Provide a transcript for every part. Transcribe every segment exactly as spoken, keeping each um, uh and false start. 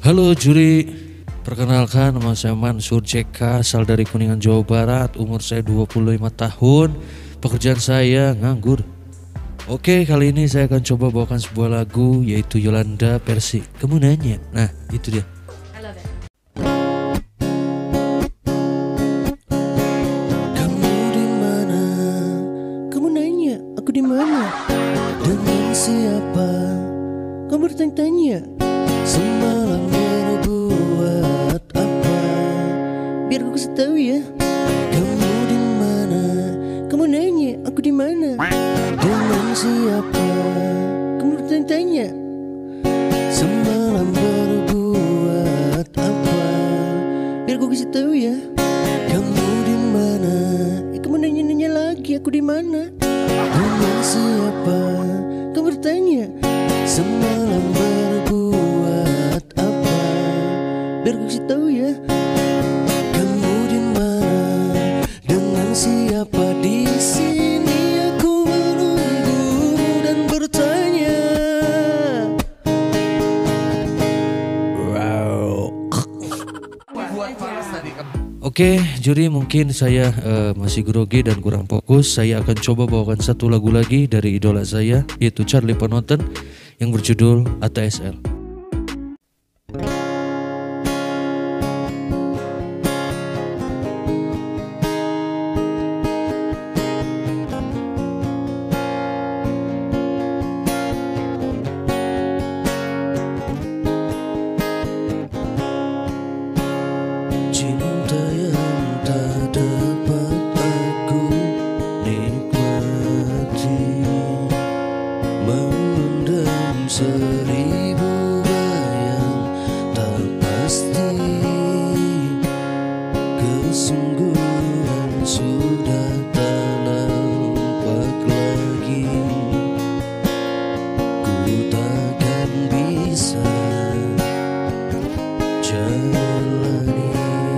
Halo juri, perkenalkan nama saya Mansur J K, asal dari Kuningan, Jawa Barat. Umur saya dua puluh lima tahun, pekerjaan saya nganggur. Oke, kali ini saya akan coba bawakan sebuah lagu, yaitu Yolanda versi Kamu Nanya. Nah, itu dia. I love it. Kamu di mana? Kamu nanya, aku di mana? Dengan siapa? Kamu bertanya-tanya. Semalam berbuat apa? Biar aku kasih tahu ya. Kamu di mana? Kamu nanya, aku di mana? Dengan siapa? Kamu bertanya-tanya. Semalam berbuat apa? Biar aku kasih tahu ya. Kamu di mana? Eh, kamu nanya-nanya lagi, aku di mana? Dengan siapa? Kamu bertanya. Semalam berbuat apa? Biar aku kasih tahu ya. Kamu di mana? Dengan siapa? Di sini aku menunggu dan bertanya. Wow. Oke, juri, mungkin saya uh, masih grogi dan kurang fokus. Saya akan coba bawakan satu lagu lagi dari idola saya, yaitu Charlie Van Houten, yang berjudul A T S L. Cinta yang tak dapat aku nikmati, memendam seribu bayang tak pasti. Kesungguhan sudah tak nampak lagi. Ku takkan bisa jalani.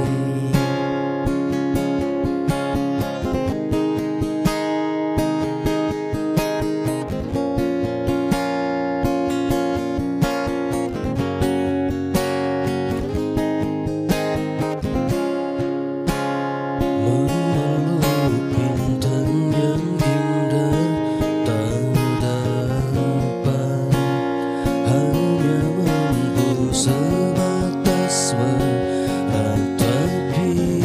Memeluk bintang yang indah tak dapat, hanya mampu sebatas meratapi.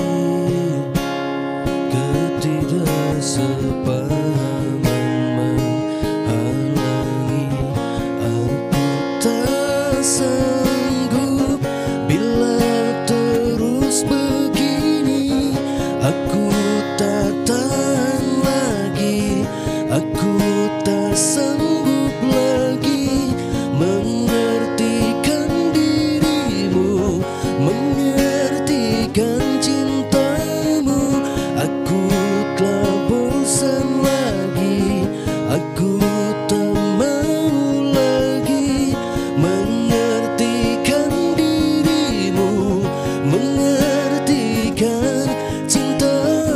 Ketidaksepahaman menghalangi, aku tak sanggup bila terus begini. Aku tak tahan lagi, aku tak sanggup lagi mengertikan dirimu, mengertikan cintamu. Aku telah bosan lagi, aku tak mau lagi mengertikan dirimu, mengertikan cintamu.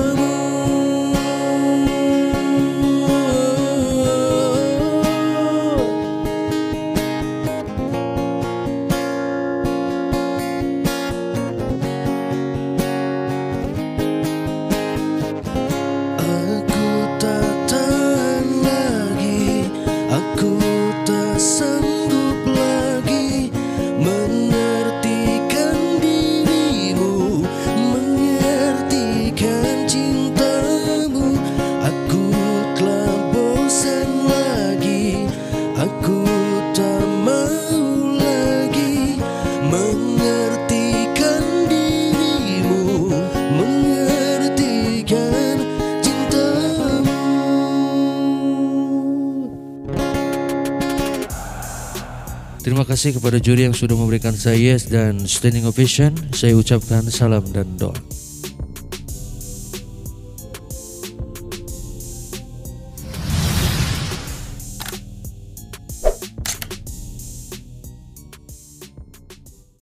Aku tak tahan lagi, aku tak sanggup lagi mengertikan dirimu, mengertikan cintamu. Aku telah bosan lagi, aku tak mau lagi mengertikan dirimu, mengertikan cintamu. Terima kasih kepada juri yang sudah memberikan saya yes dan standing ovation. Saya ucapkan salam dan doa.